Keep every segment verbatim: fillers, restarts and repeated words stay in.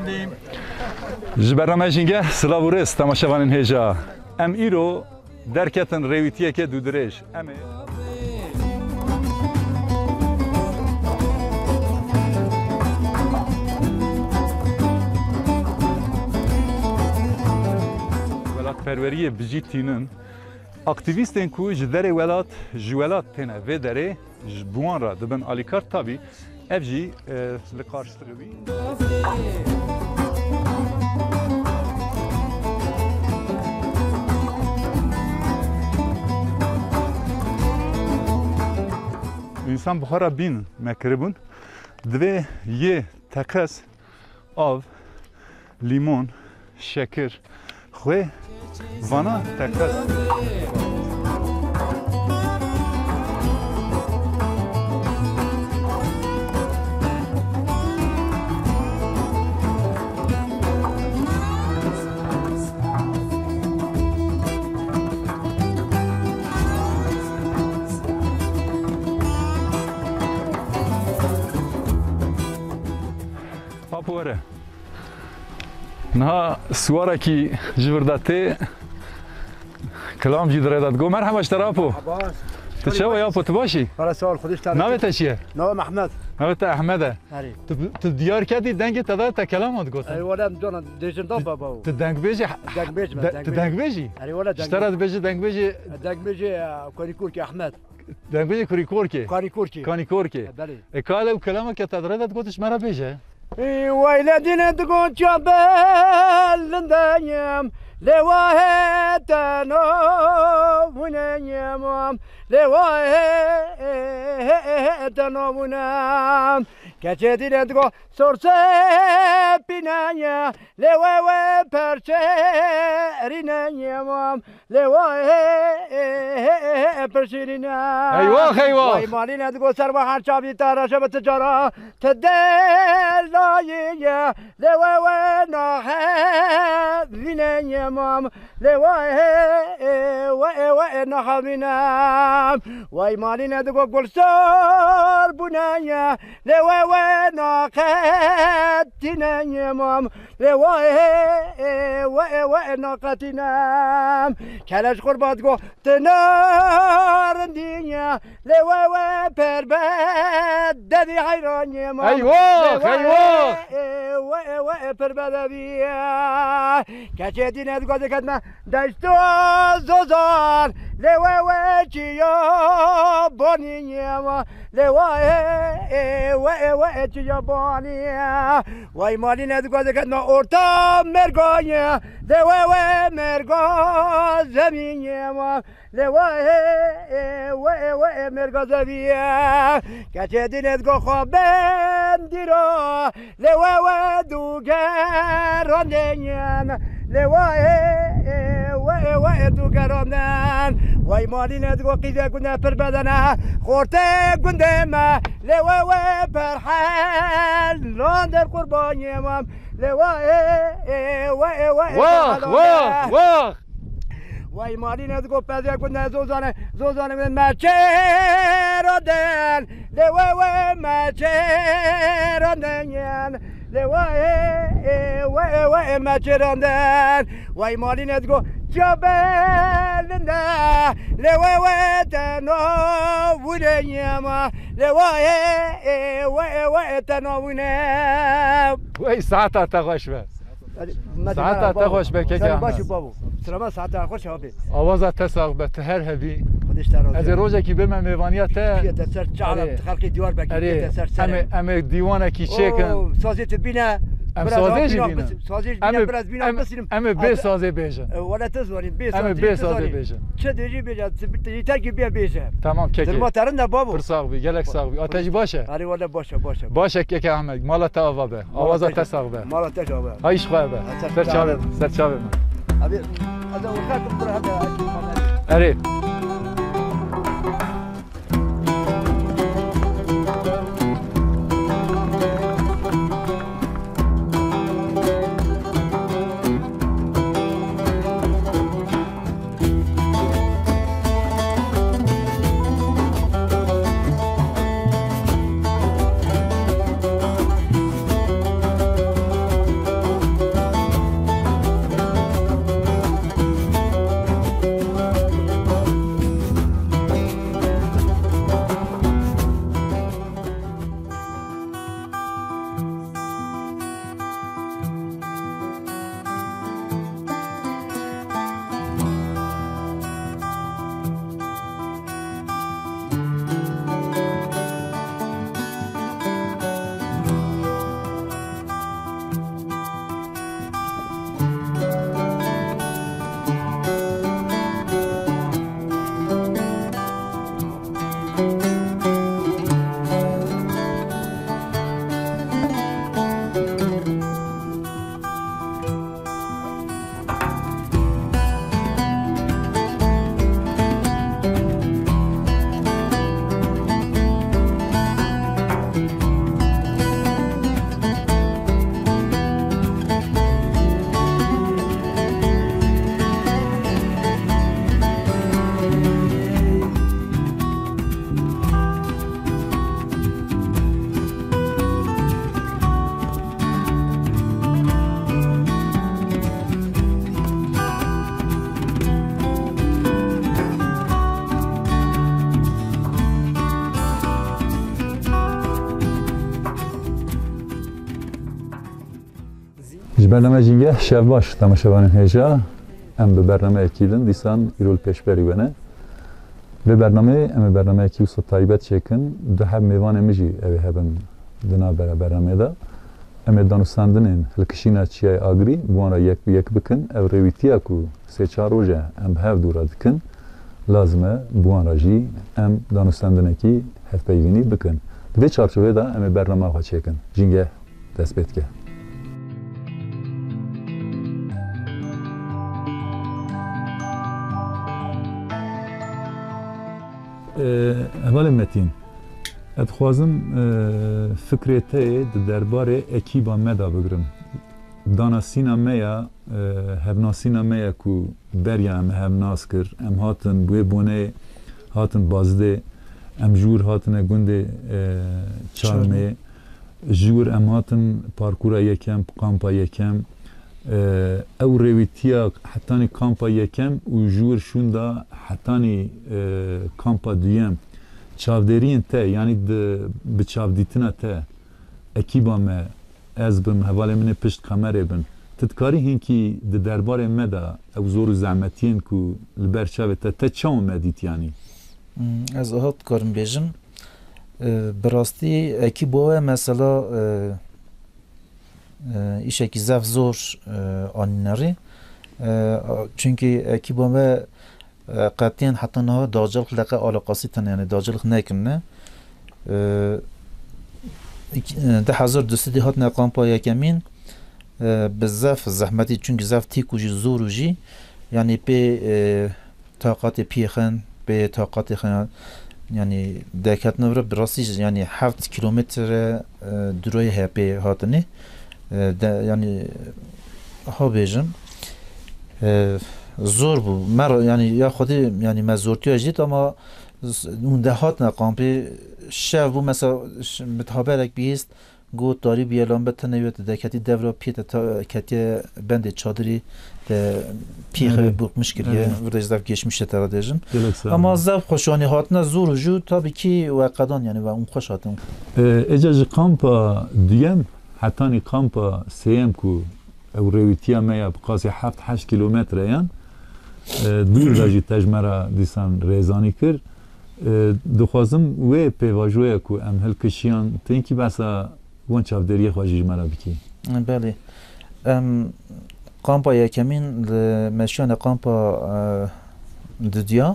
جبران جنگه سلاو و رس تماشاوان هجا ام ایرو درکتن رویتیه که دو درش ام ولات پروری بجی تینن اکتیویستن کو جدره ولات جولات تنه و دره بوان را دبن آلیکار تابی افجی لکارشتروی İnsan buhara bin mekribun dve ye takas av limon şeker ve vana takas پاپوره نه سواره کی جورداته کلام جی درادت گو مرحبا اشتراپو تو چه و یا پو تو باشی؟ برای سوال خودش تعریف نامت چیه؟ نام محمد نامت احمده تو تو دیار کردی دنگ تدا تا کلامات گفت ای ولد جان دیشن دا بابا تو دنگ بیجی دنگ بیج تو دنگ بیجی ای ولد اشترات بیجی دنگ بیجی دنگ بیج کانیکور کی احمد دنگ بیجی کوریکور کی کانیکور کی کانیکور کی بله اکاله و کلامت که تدردت گفتش مرا بیجه ای ویلدین تقول جبل لندایم لواه تنو ونیم لواه تنو ونیم کچیدین تقول سرسه بینایم لواه پرچه رینیم لواه پرچینیم ایوه ایوه وای مالین تقول سر و هر چابی تراشه به تجارا تدل لایه لواه ناحه بینیم لواه و ناحه بینم وای مالین تقول گلسار بنایم لواه ناقه تنام لواه و ناقتنام کلاش قربات گو تنار دنیا لواه پربد دبی حیرانیم ایوه ایوه و پربد بیا کچه دینت گوزه کدنا دشتو زوزار لواه چیا بانیم لواه و و چیا بانیم وای مالی ندگوزه کدنا ارتا مرگانیم لواه و مرگا زمینیم لواه و و مرگا زمینیم کچه دینت گو خوابم دیرا لواه و دوگرانیم لواه و و دوگرانم وای مالی ندگو قیده گنده پر بدنه خورته گنده ما لواه و پرحل لاندر قربانیم لواه و و واه واه واه وای مالی ندگو پذیر گنده زوزانه زوزانه من مچه را دن لواه و مچه را دن لواه و و مچه را دن وای مالی ندگو جبل نه لواه و تناولیم لواه و و تناولیم وای ساعت تا خوش به ساعت تا خوش به که باشه بابا سلام ساعت خوش هابی آواز تساق به تهر هبی خودش تراز از روزی که به من میوانیت تا سر چاله خلقی دیوار بگی سر سر ام ام دیوانه کی چکن سازی تبینه ام سازی بینه سازی بینه برات بینه بسیم ام به سازی بیجه ولا تزورین به ام به سازی بیجه چه دیجی بیجه تیتا کی بیا بیجه تمام که ما ترنده بابا فرساق بی گلک ساق بی آتش باشه آره ولا باشه باشه باشه که احمد مال تا آوا به آواز تا ساق به مال تا جواب هایش خواه به سر چاله سر چاله ابي هذا وخاك بره هذا اره برنامه جینگه شب باش تماشاوان هجا ام به برنامه اکیدن دیسان ایرول پیش بری ونه به برنامه ام برنامه اکی وسط تایبت چکن دو هب میوان میجی اوی هبن دنا بر برنامه دا ام دانستاندنین هلکشینا چیای آگری بوان را یک یک بکن او رویتیا کو سه چهار روزه ام هف دورا دکن لازمه بوان را جی ام دانستاندن کی هف پیوینی بکن دوی چارچوبه دا ام برنامه خواهد چکن جینگه دست بید که اول متین ادخوازم فکرته درباره اکیبا مدا بگرم دانا سینا میا هفنا سینا میا کو بریا ام هفناس کر ام هاتن بوی بونه هاتن بازده ام جور هاتن گنده چارمه جور ام هاتن پارکورا یکم کامپا یکم او رویتیا حتانی کامپا یکم و جور شوندا حتانی کامپا دویم چاودرین ته یعنی به چاودیتنا ته اکیبا ما از بم حواله من پشت کامره بن تدکاری هنکی د درباره مدا او زور زحمتین کو لبر چاوته ته چاو مدیت یعنی از هات کارم بیجم براستی اکیبا مثلا ایشه کی زف زور آنیناری چونکه اکیبا ما قطعاً حتی نه داجلخ لقه علاقاسی تن یعنی داجلخ نکنه ده هزار دوست دی هات نقام پای یکمین بزاف زحمتی چونکه زف تیکوجی زوروجی یعنی به طاقت پیخن به طاقت خن یعنی دکت نوره براستی یعنی هفت کیلومتر دروی هپی هاتنی یعنی ها بیجم زور بو مر یعنی یا خودی یعنی مزورتی اجید اما اون دهات نقامپی شب بو مثلا متحبرک بیست گوت داری بیالان بتنویت دکتی دورا پیت تا کتی بند چادری ده پیخ برق مشکلیه ورده زدف گشمیشه ترا دیجن اما زف خوشانی هاتنا زور جو تابی کی و قدان یعنی و اون خوش هاتن اجاج کامپا دیم حتانی کامپا سیم کو او رویتیا میا بقاسی هفت هشت کیلومتر یان دور داجی تجمرا دیسان ریزانی کر دخوازم وی پیواجوه کو ام هلکشیان تینکی بسا وان چافدری خواجی مرا بکی بله ام کامپا یکمین مشیان کامپا ددیا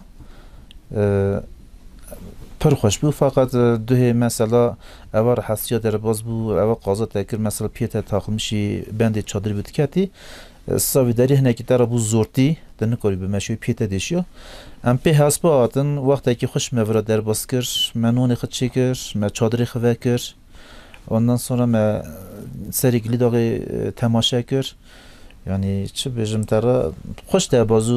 پر خوش بو فقط دوه مثلا اوار حسیا در باز بو اوار قازا تکر مثلا پیت تاخمشی بند چادری بود کتی ساوی داری هنکی تر بو زورتی دنه کاری به مشوی پیت دیشیو ام پی حسب آتن وقتی که خوش مورا در باز کر منون خود چی کر ما چادری خواه کر ondan sonra ما سری گلی داغی تماشا کر یعنی چه بیجم ترا خوش در بازو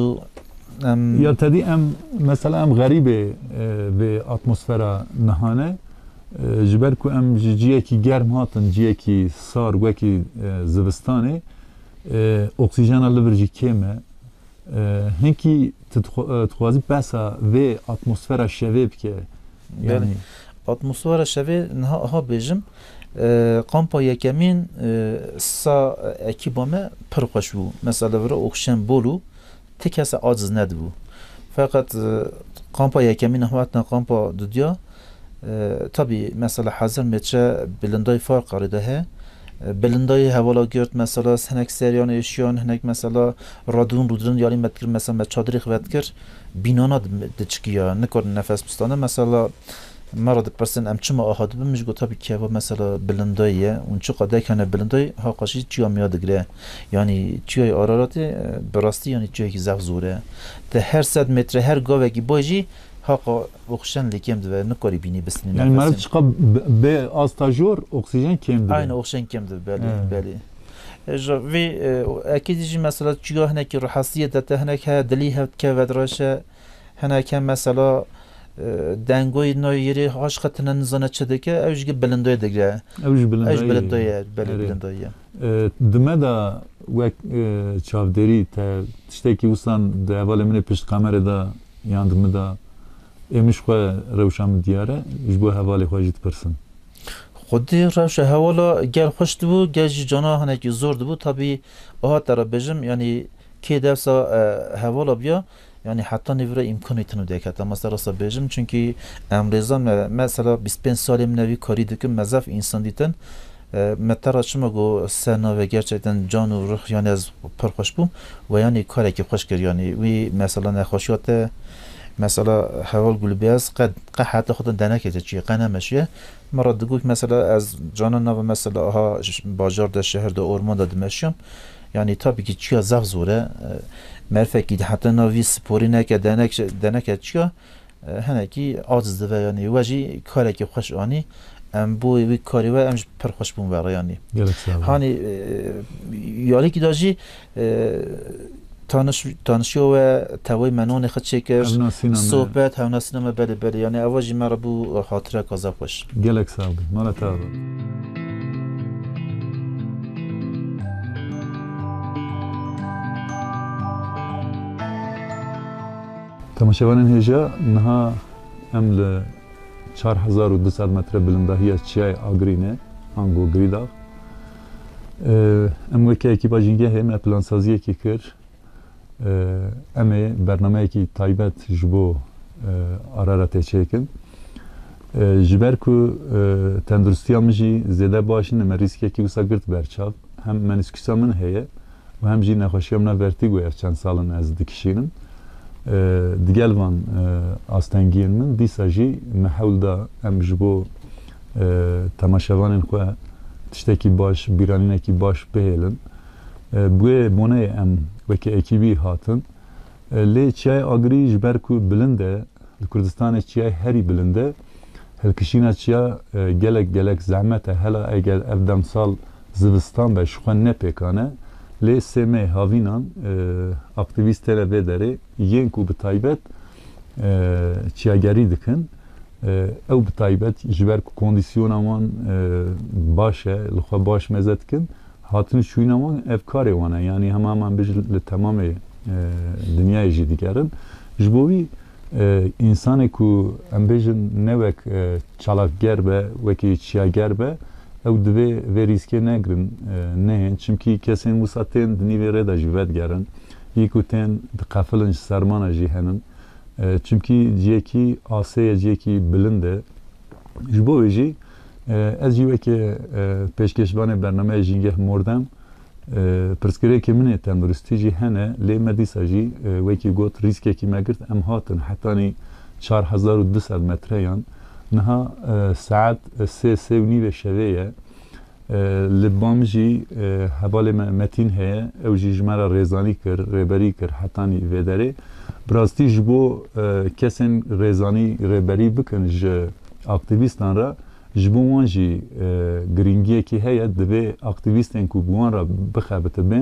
ام یا تدی ام مثلا ام غریبه به اتمسفر نهانه جبر کو ام جیه کی گرم هاتن جیه کی سار و کی زوستانه اکسیژن لورجی کمه هنکی تخوازی بسا و اتمسفر شویب که یعنی اتمسفر شوی نه ها بیجم کامپا یکمین سا اکیبامه پرخوش بو مثلا ورا اکسیژن بولو تی کس عاجز ندبو فقط کامپا یکمین هواتنا کامپا دودیا tabi mesela hazır metre bilindای fark قرده he bilindای حوالا گرد مثلا هنک سریان اشیان هنک مثلا رادون رودرن یالی متکر مثلا چادری خواد کر بینانا دچکیا نکر نفس بستانه مثلا مرد پرسن ام چما آهاد بمش گو tabi که و مثلا bilindایه اون چه قده کنه bilindای ها قاشی چیا میاد گره یعنی چیای آرارات براستی یعنی چیایی که زف زوره ده هر صد متر هر گاوه کی باجی حقا اکسیژن لیکم دو نکاری بینی بسنی یعنی مرد چقا به استاژور اکسیژن کم دو aynı اکسیژن کم دو بله بله و اکیدی مثلا چیگاه هنکی رحاسیت دته هنک ها دلی هفت که ودراشه هنک هم مثلا دنگوی نویری هاش خطنا نزانه چده که اوش گه بلندوی دگره اوش بلندوی اوش بلندوی بله بلندوی دمه دا وک چاودری تا تشتکی وستان ده اول من پشت کامره دا یاندمه دا امش خو روشم دیاره جبو حوالی خواجید پرسن خودی روش هوالا گل خوش بو گل جانا هنکی زور بو طبی آها ترا بجم یعنی کی درس هوالا بیا yani hatta nevre imkaniyetini de kata mesela sabejim çünkü emrezan mesela بیست و پنج salim nevi kari dikim mezaf insan diten metara çima go sena ve gerçekten can و ruh yani az per hoş bu ve yani kare ki hoş ger yani ve mesela ne hoşiyate mesela haval gulbiyaz qad qahat خود denek edecek qana meşye مرة دقوك مثلا از جانا و مثلا ها باجار ده شهر ده orman da demeşyam yani tabii ki çiya zaf zore merfeki hatta navi spori neke denek denek çiya haneki aciz ve yani vaji kare ki hoş ani em bu bir kari ve em per hoş bun var yani hani yali ki daji tanış tanışıyor ve tavay menone xet çeker sohbet havnasına me bele bele yani avaji mera bu hatıra kaza hoş gelek sağ ol mala tabi تماشاوانên hêja niha em li çar hezar û du sed metre bilindahiya çiyayê Agrînê Ango Girîdağ em weke ekîpa jîngehê me plansaziyekê kir em ê bernameyekî taybet ji bo araretê çêkin ji ber ku tendurustiya min jî zêde baş in me rîskekî wisa girt berçav hem menîskûsa min heye û hem jî nexweşiya min a vertîgoya çend salin ez dikişînim digel van astengiyên min dîsa jî me hewl da em ji bo temaşevanên xwe tiştekî baş bîranînekî baş bihêlin buê boneyê em weke ekîbî hatin lê çiyayê Agrî ji ber ku bilind e li Kurdistanê çiyayê herî bilind e hilkişîna çiya gelek gelek zehmet e hela eger ev demsal zivistan be ji xwe nepêkane lê semê havînan aktivîstê vê derê yên ku bi taybet çiyagerî dikin ew bi taybet ji ber ku kondisyona wan baş e li xwe baş meze dikin hatin şûyîna wan ev karê wan e yanî hema heman bij li temamê dinyayê jî digerin ji bo wî însanê ku em bêjin newek çalakger be wekî çiyager be ew divê vê rîskê negirin nehên çimkî kesên wisa tên di nîvê rê de jî vedgerin yî ku tên diqefilin ji sermana jî henin çimkî ciyekî asê ye ciyekî bilind e ji bo wê jî ez jî weke pêşkeşvanê bernameyê jîngeh mordem pirsgirêkê min ê tenduristî jî hene lê me dîsa jî wekî got rîskekî me girt em hatin hetanî çar hezar û du sed metreyan niha saet sê sê û nîvê şevê ye li bam jî hevalê me metîn heye ew jî ji me re rêzanî kir rêberî kir hetanî vê derê bi rastî ji bo kesên rêzanî rêberî bikin ji aktivîstan re ji bo wan jî giringiyekî heye divê aktivîstên ku bi wan re bixebitibên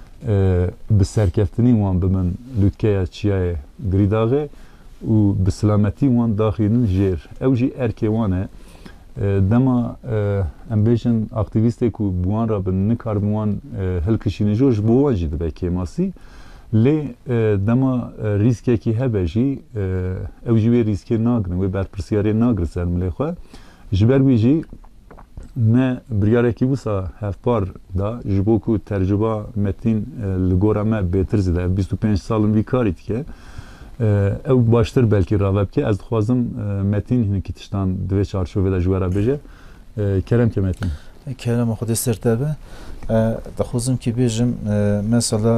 bi serkeftinî wan bibin lûtkeya çiyayê Girîdağê û bi silametî wan daxînin jêr ew jî erkê wan e dema em bêjin aktivîstê ku bi wan re bin nikarbin wan hilkişînin jî ji bo wan jî dibe kêmasî lê dema rîskekî hebe jî ew jî wê rîskê nagirin wê berpirsyarê nagir ser milê xwe ji ber wî jî me biryarekî wisa hevpar da ji bo ku tercüba metîn li gora me bêtir zêde ev bîst û pênc salin vî karî dike ew baştir belkî rave bike ez dixwazim metîn hinekî tiştan divê çarşovê de ji we re bêje kerem ke metîn kerem xwedê sertebe dixwazim kî bêjim mesela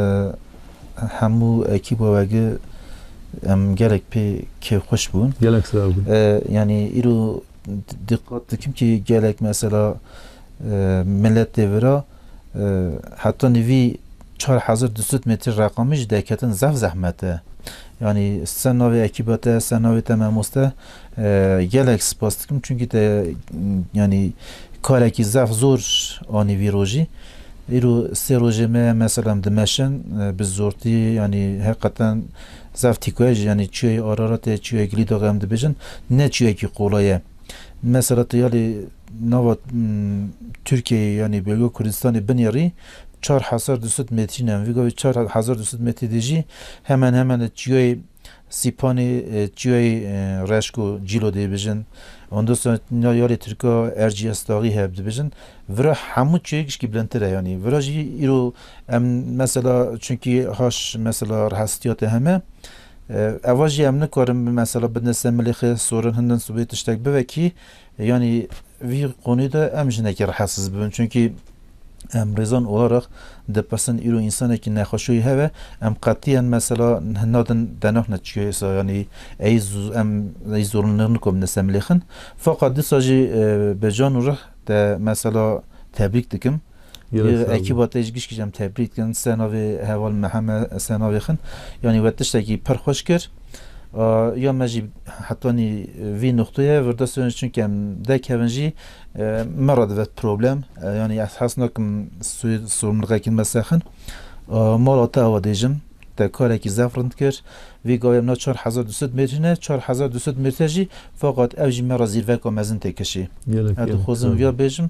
hemû ekîba wegî em gelek pê kêfxweş bûn gelek sağ bûn yani îro dikkat dikim ki gelek mesela millet devra hatta nevi çar hazır düsüt metre rakamı deketin zaf zahmete yani sen navi ekibate sen navi temamoste gelek spas dikim çünkü de yani kareki zaf zor ani viroji îro sê rojê me mesela dimeşin bi zortî yani hakikaten zaf tîkoyê yani çiyayê Araratê çiyayê Girîdağê em dibêjin ne çiyekî qolay ye mesela tiyali nava Türkiye yani bölge Kurdistan'ı bineri çar hasar düsüt metrine vigo çar hasar düsüt metri deji hemen hemen çiyoy سیپانی چیای رشکو جیلو دی بجن اندوسا نیالی ترکا ارجی استاقی هب دی بجن ورا همو چیکش کی بلندتره یعنی ورا جی ایرو ام مثلا چونکی هاش مثلا رهستیات همه اواجی ام نکارم مثلا بدنسه ملیخ سورن هندن سوبیت اشتاک بوه کی یعنی وی قونی دا ام جنکی رحسز ببین چونکی ام رزان olarak depasan iro insana ki naxoşuy heve em qatiyan mesela nadın danah ne çıkıyorsa yani eyz em eyz zorunlarını kom nesemlexin fakat disaji bejan ruh de mesela tebrik dikim ekibat ejgiş kicem tebrik dikin senavi heval Muhammed senavixin yani vetişteki per hoş kir یا مجی حتی نی وی نقطه ورده سوین چون که ده کهونجی مرد و پروبلم یعنی احساس نکم سوی سرمرگه کن مسخن مالاته آوا دیجم ده کاری که زفرند کرد وی گایم نا چهار هزار و دویست متر نه چهار هزار و دویست متر جی فقط اوجی مرا زیروه که مزن تکشی ادو خوزم ویا بیجم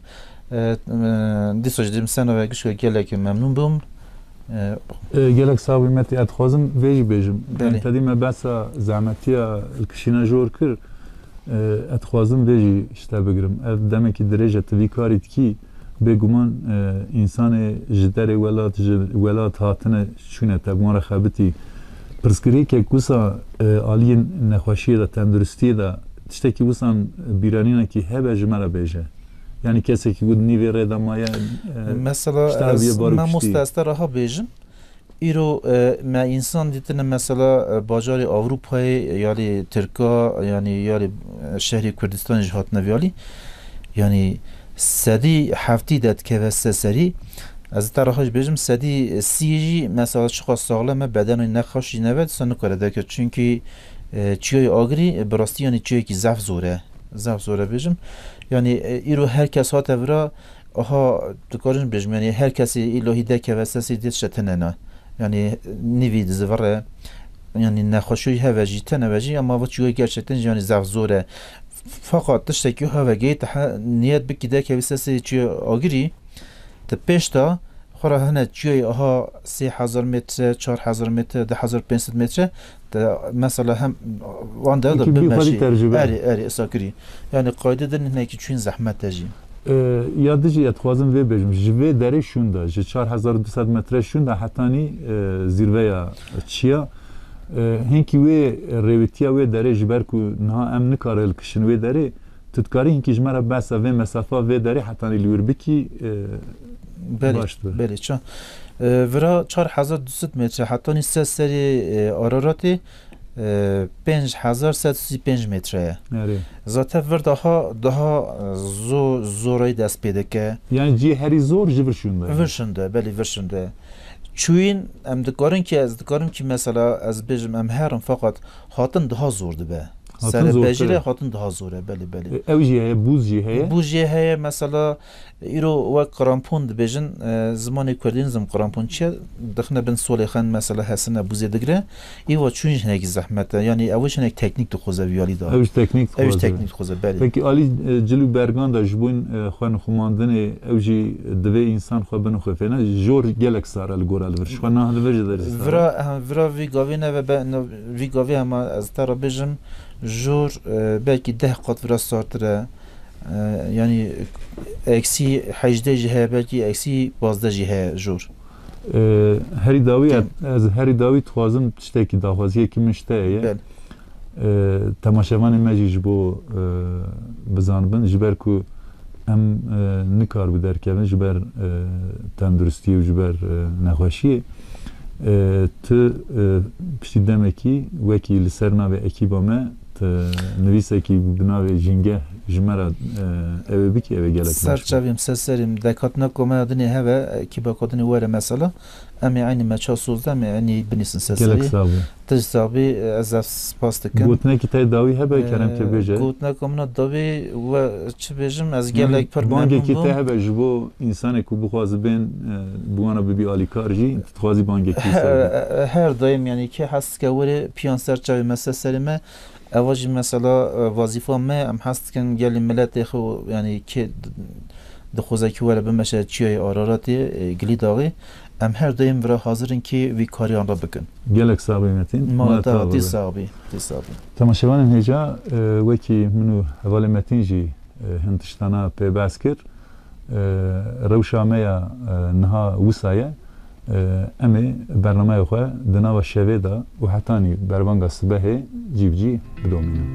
دیساج دیم سنه و گوش که گله که ممنون بوم gelek sabimeti et xwazim vêjî bêjim tedî me besa zehmetiya kişîna jor kir et xwazim vêjî işte bigirim ev demekî dirêj et vî karî dikî bêguman însanê ji derê welat ji welat hatine çûne te wan re xebitî pirsgirêkek wisa aliyên nexweşiyê de tenduristiyê de tiştekî wisan bîranînekî hebe ji me re bêje yani kesekî ku nîvê rê de maye mesela me mustesna raha bêjim îro me însan dîtine mesela bajarê Avrupayê yalî Tirka yani yalî şehrê Kurdistanê jî hatine vêyalî yani sedî heftî de dikeve serî ez te raha jî bêjim sedî sî jî mesela çiqa saxlem e bedenê nexweş jî nebe dîsa nikare deke çünkü çiyoyê agirî bi rastî yani çiyekî zef zor e zef zor e bêjim yani îro herkes hate vira aha dikarin bêjim yani herkesî îlohî deke ve sesî dît şetine ne yani nivî dizivire yani nexweşî heve jî tene jî ama bu çiyoyê gerçekten yani zef zor e fakat tiştekî heve geyt niyet bikî deke ve sesî çiyo agirî te pêş da xwara hene çiyoyê aha sê hezar metre çar hezar metre deh hezar pênc sed metre de mesela hem wan de da bimeşî erî erî esa kirî yani qayde din hinekî çûn zehmet e jî ya dijî et xwazim vê bêjim ji vê derê şûn de ji çar hezar û du sed metre şûn de hetanî zîrveya çiya hinkî wê rêwîtiya wê derê ji ber ku niha em nikare hilkişin wê derê tu dikarî hinkî ji me re besa vê mesafa vê derê hetanî li wir bikî baştir belê ça vira çar hezar du sed metre hetanî se serê Araratê pênc hezar sed sî pênc metre ye zaten vir daha daha zor zorayî dest pê dike yani cî herî zor ji vir şûn de vir şûn de belê vir şûn de çûyîn em dikarin ki ez dikarim ki mesela ez bêjim em herin fakat hatin daha zor dibe serebejîrê hatin daha zor e belê belê ew jî heye bûz jî heye bûz jî heye mesela îro wek qirampûn dibêjin zimanê Kurdîn zim qirampûn çi ye dixine bin solê xen mesela hesine bûzê digire îva çûn jî hinekî zehmet e yani ew jî hinek teknîk dixwaze vîyalî da ew jî teknîk ew jî teknîk dixwaze belê pekî alî cilû bergan da ji bo xwe nixwimandinê ew jî divê însan xwe binixwefêne jor gelek sar e li gor e li vir ji xwe nah li vir jî derê vira vira vî gavê neve vî gavê hema ez te re bêjim jor belkî deh qat vira sartir e yani eksi hejde jî heye belkî eksi bazde jî heye jor herî dawî ez herî dawî dixwazim tiştekî daxwaziyekî min ji te heye temaşevanê me jî ji bo bizanibin ji ber ku em nikar bi derkevin ji ber tenduristiyê û ji ber nexweşiyê tu piştî demekî wekî li ser navê ekîba me nivîsekî bi navê jîngeh ji me re ew ê bikî ew ê gelek serçavîm serserîm dekhatina komaya dinê heve ekîba kadinê were mesela em ê aynî me çar sozde em ê aynî binîsin serserî tij sabî ez ev spas dikim gotinekî te dawî hebe kerem te bêje gotineka min dawî we çi bêjim ez gelek pir bangekî te hebe ji bo însanê ku bixwaze bên bi wan re bibî alîkar jî dixwazî bangekî her daim yani ki hestke were piyan serçavî me serserî me ewa jî mesela vazîfa me em hest dikin gelê miletê xwe yani ki dixwaze ki were bimeşe çiyayê Araratê gilî daxî ام هر دایم ورا حاضرن که وی کاریان را بکن gelek sabı metin. مالتا دی صاحبی دی صاحبی Temaşevanın heca veki minu hevale metin jî hintiştana pêbez kir rewşameya niha wisa em ê bernameya xwe di nava şevê da û hetanî berbanga sibehê cîvcî bidomînin.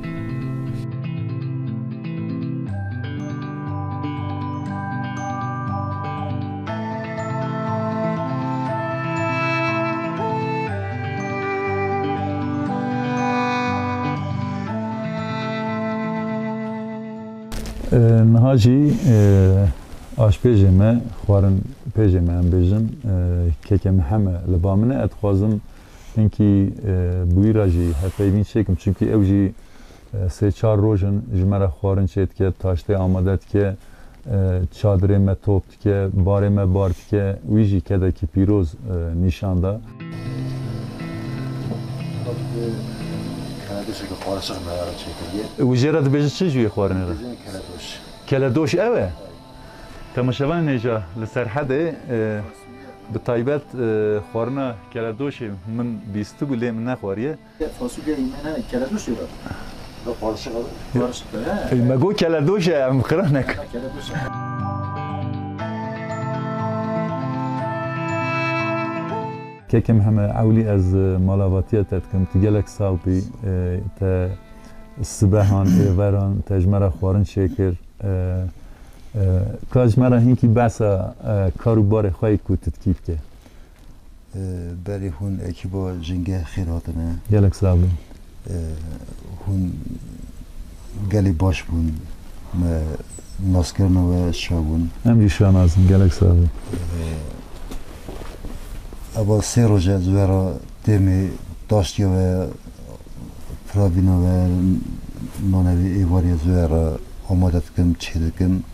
Niha jî aşpêjê me xwarin pêjê me em bêjin keke me heme li ba min e, ez dixwazim hinkî bûyîra jî hevpeyvîn çêkim çünkü ew jî sê çar rojin ji me re xwarin çê dike, taştê amade dike, çadirê me top dike, barê me bar dike, wî jî kedekî pîroz nîşan da. Wî jê re dibêjin çi ji wê xwarinê re? Keledoş ev e. Temaşevanên hêja li ser hedê bi taybet xwarina keledoşê min bîstibû lê min nexwariye. fasulye imene keledoş yok Me got keledoş e em qiranek. Kekem heme ewlî ez malavatiya te dikim tu gelek salbî te sibehan êveran te ji me re xwarin çêkir. Ka ji me re hinkî behsa kar û barê xwe ku tu dikî bike. Berê hûn ekîba jingeh xêr hatine. Gelek salbî. Hûn gelê baş bûn. Me naskirina we şabûn. Em jî şanazim gelek salbî. Eva sê roj ez wera têmê daştiya we firavîna we nanevê êvarê ez wera amade dikim çê dikim.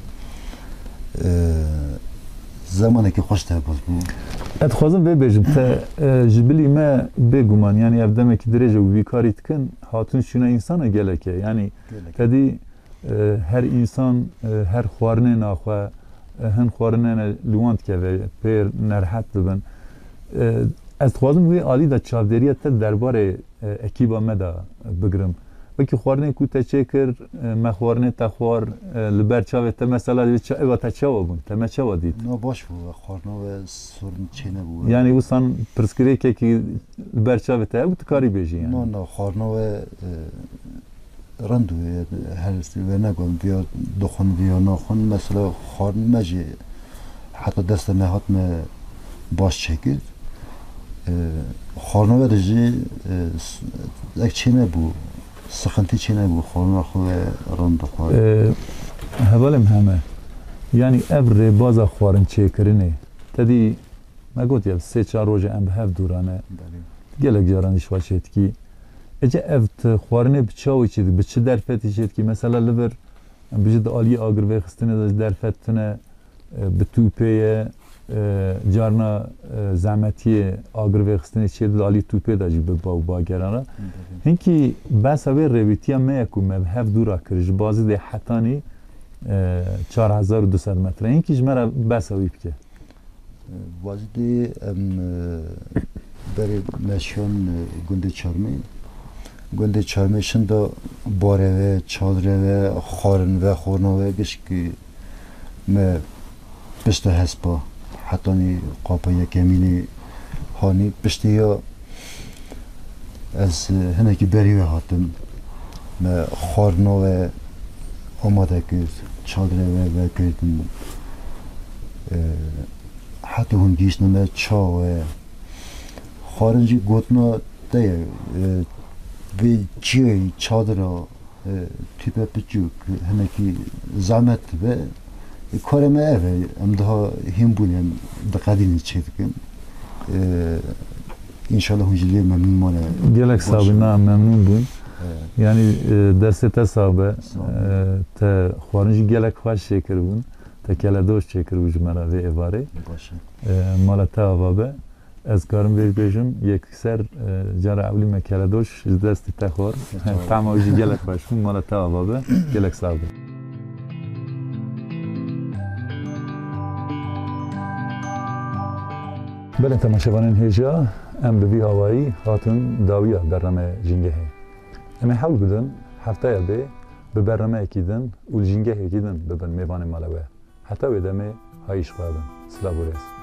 Zamanekî xweş te baz bû. Ez dixwazim vê bêjim te ji bilî me bêguman yanî ev demekî dirêj û wî karî dikin hatun çûna insana gelek e yanî te dî her insan her xwarinê naxwe hin xwarinê li wan dikeve pêr nerhet dibin. Ez dixwazim wê alî da çavdêriya te derbarê ekîba me da bigirim. Wekî xwarinê ku te çêkir me xwarinê te xwar li ber çavê te mesela eva te çawa bûn te me çawa dît? Na baş bû xwarina we sorun çê nebû. Yani wîsan pirsgirêkekî li ber çavê te ew tu karî bêjî yani. Na na xwarina we rand wê her wê negot viya dixwin viya naxwin mesela xwarin me jî heta desta me hat me baş çêkir. Xwarina we de jî ek çê nebû. Sıkıntı çê nebû xwarina xwe rand dixwar. Hevalên heme yani ev rêbaza xwarin çêkirinê te dî me gotiye sê çar roj em bi hev dûrane gelek caran îşva çê dikî. Ece ev tu xwarinê bi çawê çê dikî bi çi derfetî çê dikî mesela li vir em bijî di aliyê agirvê xistinê de derfet tune bi tûpê ye carna zahmetiyê agirvê xistinê çê di alî tûpê de jî bi baw bageran re. Hinkî behsa wê rêvîtiya me ye ku me bi hev dûra kir ji bazî dê hetanî çar hezar û du sed metre. Hinkî ji me re behsa wî bike. Vazîdê em berê meşyan gundê çarmê gundê çarmê şin da barê ve çadrê ve xwarin ve xwarina ve gişkî me pişta hespa hetanî qapa yekemînê hanî piştîya ez hinekî berî we hatim me xwarina we amade kir çadrê we vekirdim heta hûn gîştine me ça we xwarin jî gotina te ye vê ciyayê çadira tîpe piçûk hinekî zahmet dibe karê me ev e em daha hîn bûn em diqedînê çê dikim. İnşallah hûn jî lê memnûn mane. Gelek sabî na memnûn bûn. Yani destê te sabe te xwarin jî gelek xweş çêkir bûn te keledoş çêkir bû ji me re vê êvarê. Mala te ava be ez karim vê bêjim yekser cara ewlî me keledoş ji destê te xwar tema wî jî gelek xweş bû mala te ava be gelek sabî. بله تماشاوانین هجا ام بوی هوایی هاتن داویا برنامه جنگه اما حول بدن هفته به به برنامه اکیدن و جنگه اکیدن ببن میوان مالوه حتی ودمه هایش خواهدن سلام بورس